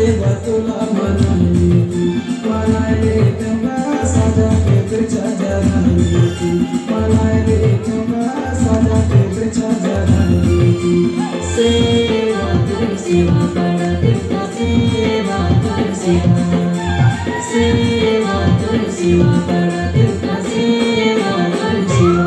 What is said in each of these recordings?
तुला मनाले गंगा सजा के बिछा जगाएगी मनाले गंगा सजा के बिछा जगाएगी सेवा तुम सेवा बड़ा दिखता सेवा तुम सेवा सेवा तुम सेवा बड़ा दिखता सेवा तुम सेवा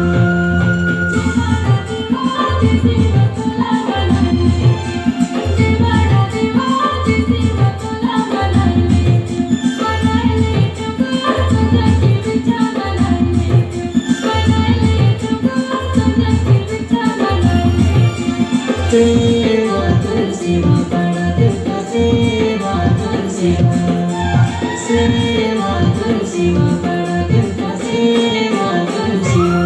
सेवा तुम सेवा बड़ा दिखता सेवा तुम सेवा सेवा तुम सेवा बड़ा दिखता सेवा तुम सेवा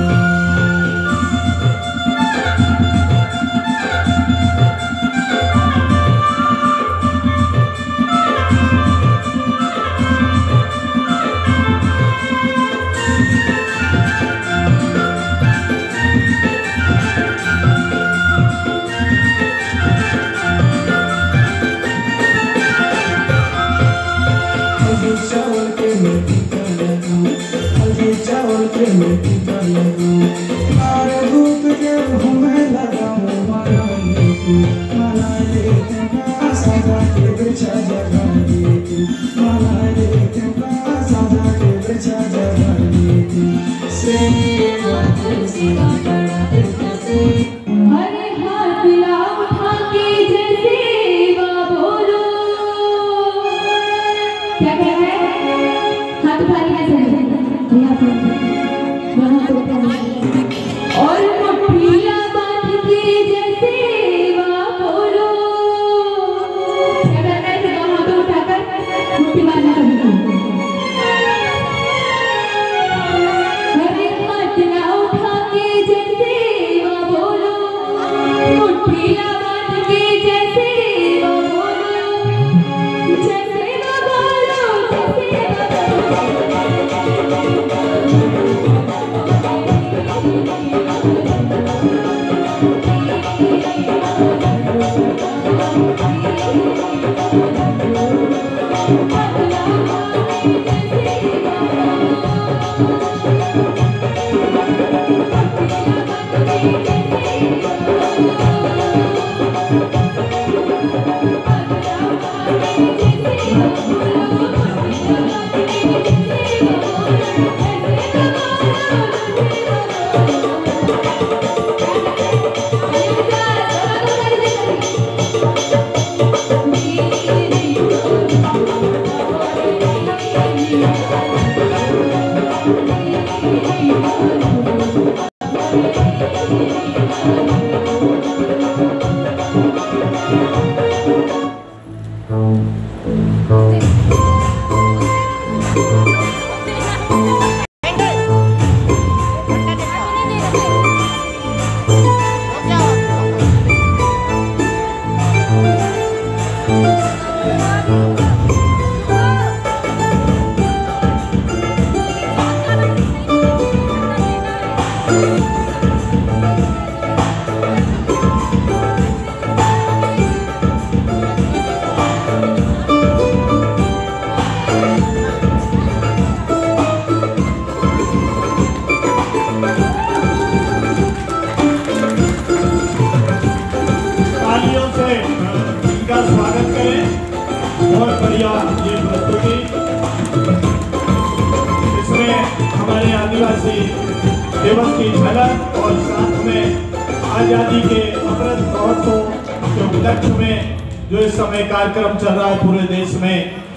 चावल के मेथी पर लगाऊं हल्दी चावल के मेथी पर लगाऊं आरे धूप गेहूं में लगाऊं मनाले गंगा सजा के बिछा जगाएगी मनाले गंगा सजा के बिछा जगाएगी सेवा तुम सेवा बड़ा दिखता सेवा अरे हाथ मिलाओ उठा के जैसे बोलो क्या कह रहे हैं हाथ उठा के ऐसे और मुट्ठियां बांध के जैसे बोलो क्या करना है दोनों हाथों उठाकर मुट्ठी बांधना है अरे हाथ ना उठा के जैसे बोलो मुट्ठियां बांध के जैसे बोलो जैसे बोलो दिवस की झलक और साथ में आजादी के अमृत महोत्सव के उपलक्ष्य में जो इस समय कार्यक्रम चल रहा है पूरे देश में